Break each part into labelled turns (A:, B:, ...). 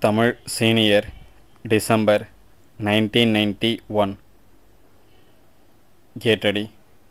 A: Tamil senior December 1991. Get ready.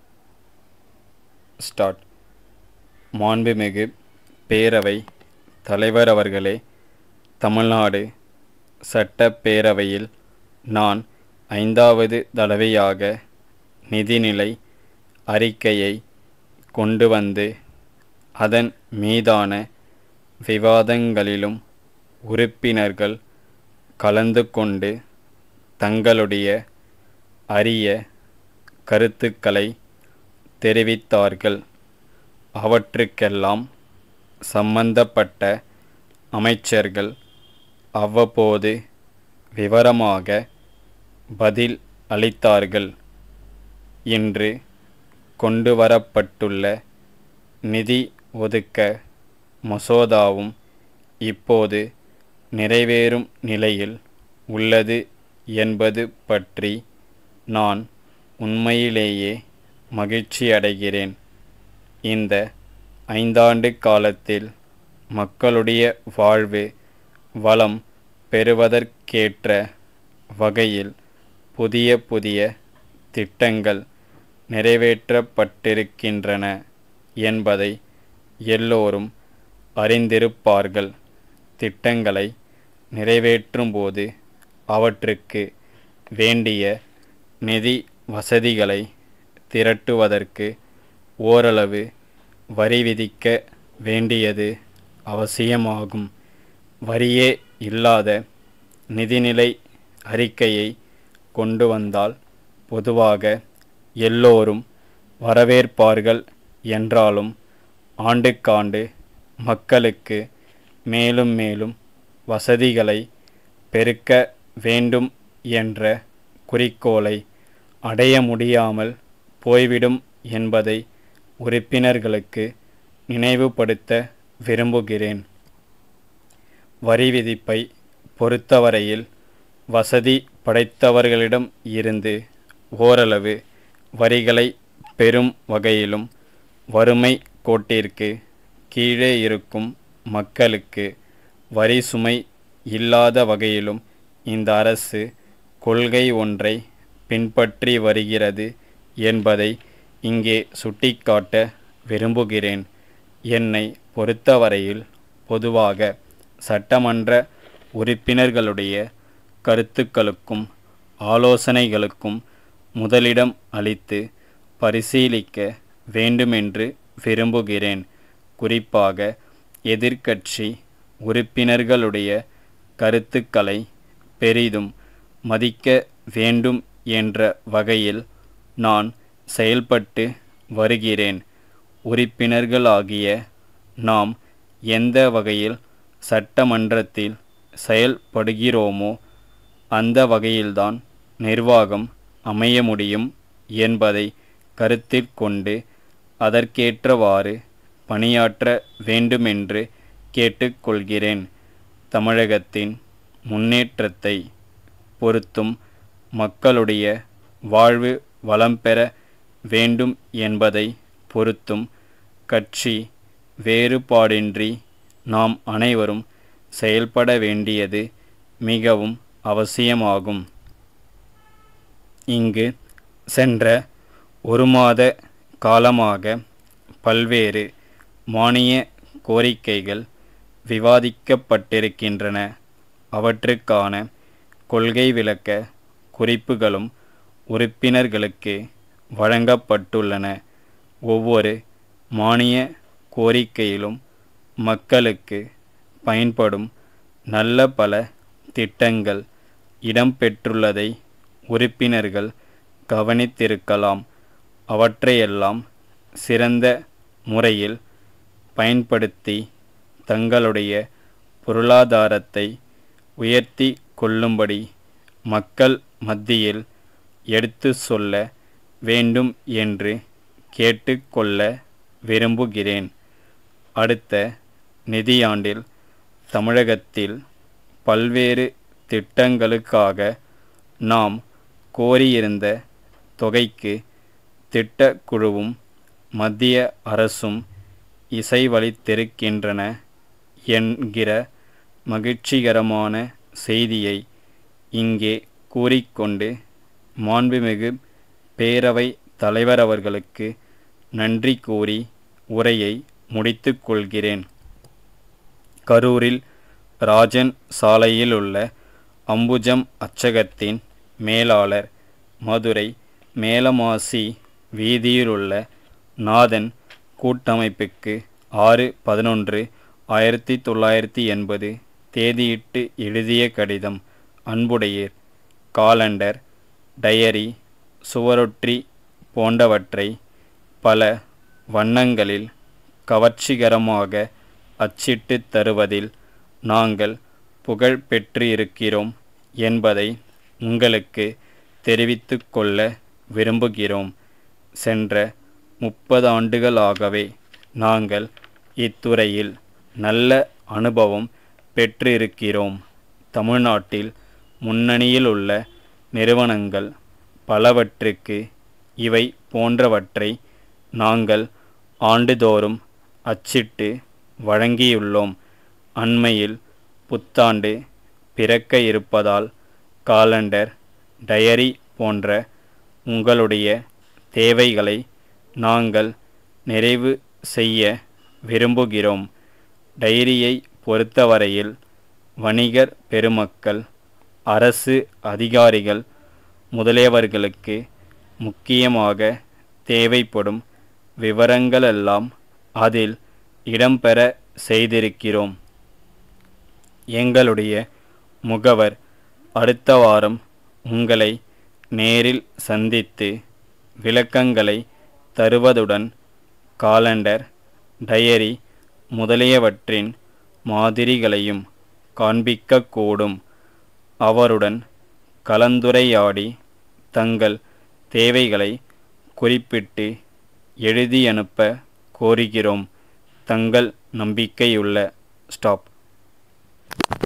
A: Start. மாண்புமிகு பேரவை தலைவர் அவர்களே, தமிழ்நாடு சட்டப்பேரவையில் நான் 5வது தடவையாக நிதிநிலை அறிக்கையை கொண்டு வந்து அதன் மீதான விவாதங்களிலும் உறுப்பினர்கள் கலந்து கொண்டு தங்களுடைய அரிய கருத்துக்களை தெரிவித்தார்கள். அவற்றுக்கெல்லாம் சம்பந்தப்பட்ட அமைச்சர்கள் அவ்வப்போது விவரமாக பதில் அளித்தார்கள். இன்று கொண்டுவரப்பட்டுள்ள நிதி ஒதுக்க மசோதாவும் இப்போது நிறைவேறும் நிலையில் உள்ளது என்பது பற்றி நான் உண்மையிலேயே மகிழ்ச்சியடைகிறேன். இந்த 5 ஆண்டு காலத்தில் மக்களுடைய வாழ்வு வளம் பெறுவதற்கேற்ற வகையில் புதிய புதிய திட்டங்கள் நிறைவேற்றப்பட்டிருக்கின்றன என்பதை எல்லோரும் அறிந்திருப்பார்கள். திட்டங்களை நிறைவேற்றும்போது அவற்றுக்கு வேண்டிய நிதி வசதிகளை திரட்டுவதற்கு ஓரளவு வரி விதிக்க வேண்டியது அவசியமாகும். வரியே இல்லாத நிதிநிலை அறிக்கையை கொண்டு வந்தால் பொதுவாக எல்லோரும் வரவேற்பார்கள் என்றாலும் ஆண்டுக்காண்டு மக்களுக்கு மேலும் மேலும் வசதிகளை பெருக்க வேண்டும் என்ற குறிக்கோளை அடைய முடியாமல் போய்விடும் என்பதை உறுப்பினர்களுக்கு நினைவுபடுத்த விரும்புகிறேன். வரி விதிப்பை பொறுத்தவரையில் வசதி படைத்தவர்களிடம் இருந்து ஓரளவு வரிகளை பெறும் வகையிலும் வறுமை கோட்டிற்கு கீழே இருக்கும் மக்களுக்கு வரி சுமை இல்லாத வகையிலும் இந்த அரசு கொள்கை ஒன்றை பின்பற்றி வருகிறது என்பதை இங்கே சுட்டிக்காட்ட விரும்புகிறேன். என்னை பொறுத்தவரையில் பொதுவாக சட்டமன்ற உறுப்பினர்களுடைய கருத்துக்களுக்கும் ஆலோசனைகளுக்கும் முதலிடம் அளித்து பரிசீலிக்க வேண்டுமென்று விரும்புகிறேன். குறிப்பாக எதிர்க்கட்சி உறுப்பினர்களுடைய கருத்துக்களை பெரிதும் மதிக்க வேண்டும் என்ற வகையில் நான் செயல்பட்டு வருகிறேன். உறுப்பினர்களாகிய நாம் எந்த வகையில் சட்டமன்றத்தில் செயல்படுகிறோமோ அந்த வகையில்தான் நிர்வாகம் அமைய முடியும் என்பதை கருத்தில் கொண்டு அதற்கேற்றவாறு பணியாற்ற வேண்டுமென்று கேட்டுக்கொள்கிறேன். தமிழகத்தின் முன்னேற்றத்தை பொறுத்தும் மக்களுடைய வாழ்வு வளம் பெற வேண்டும் என்பதை பொறுத்தும் கட்சி வேறுபாடின்றி நாம் அனைவரும் செயல்பட வேண்டியது மிகவும் அவசியமாகும். இங்கு சென்ற 1 மாத காலமாக பல்வேறு மானிய கோரிக்கைகள் விவாதிக்கப்பட்டிருக்கின்றன. அவற்றுக்கான கொள்கை விளக்க குறிப்புகளும் உறுப்பினர்களுக்கு வழங்கப்பட்டுள்ளன. ஒவ்வொரு மானிய கோரிக்கையிலும் மக்களுக்கு பயன்படும் நல்ல பல திட்டங்கள் இடம்பெற்றுள்ளதை உறுப்பினர்கள் கவனித்திருக்கலாம். அவற்றையெல்லாம் சிறந்த முறையில் பயன்படுத்தி தங்களுடைய பொருளாதாரத்தை உயர்த்தி கொள்ளும்படி மக்கள் மத்தியில் எடுத்து சொல்ல வேண்டும் என்று கேட்டுக்கொள்ள விரும்புகிறேன். அடுத்த நிதியாண்டில் தமிழகத்தில் பல்வேறு திட்டங்களுக்காக நாம் கோரியிருந்த தொகைக்கு திட்டக்குழுவும் மத்திய அரசும் இசைவளித்திருக்கின்றன என்கிற மகிழ்ச்சிகரமான செய்தியை இங்கே கூறிக்கொண்டு மாண்புமிகு பேரவை தலைவர் அவர்களுக்கு நன்றி கூறி உரையை முடித்துக் கொள்கிறேன். கரூரில் ராஜன் சாலையில் உள்ள அம்புஜம் அச்சகத்தின் மேலாளர், மதுரை மேலமாசி வீதியிலுள்ள நாதன் கூட்டமைப்புக்கு 6/11/1980 தேதியிட்டு எழுதிய கடிதம். அன்புடையீர், காலண்டர், டயரி, சுவரொற்றி போன்றவற்றை பல வண்ணங்களில் கவர்ச்சிகரமாக அச்சிட்டுத் தருவதில் நாங்கள் புகழ் பெற்றிருக்கிறோம் என்பதை உங்களுக்கு தெரிவித்துக் கொள்ள விரும்புகிறோம். சென்ற 30 ஆண்டுகளாகவே நாங்கள் இத்துறையில் நல்ல அனுபவம் பெற்றிருக்கிறோம். தமிழ்நாட்டில் முன்னணியில் உள்ள நிறுவனங்கள் பலவற்றுக்கு இவை போன்றவற்றை நாங்கள் ஆண்டுதோறும் அச்சிட்டு வழங்கியுள்ளோம். அண்மையில் புத்தாண்டு பிறக்க இருப்பதால் காலண்டர், டயரி போன்ற உங்களுடைய தேவைகளை நாங்கள் நிறைவு செய்ய விரும்புகிறோம். டைரியை பொறுத்தவரையில் வணிகர் பெருமக்கள், அரசு அதிகாரிகள் முதலியவர்களுக்கு முக்கியமாக தேவைப்படும் விவரங்களெல்லாம் அதில் இடம்பெற செய்திருக்கிறோம். எங்களுடைய முகவர் அடுத்த வாரம் உங்களை நேரில் சந்தித்து விளக்கங்களை தருவதுடன் காலண்டர், டயரி முதலியவற்றின் மாதிரிகளையும் காண்பிக்கக்கூடும். அவருடன் கலந்துரையாடி தங்கள் தேவைகளை குறிப்பிட்டு எழுதியனுப்ப கோருகிறோம். தங்கள் நம்பிக்கையுள்ள ஸ்டாப்.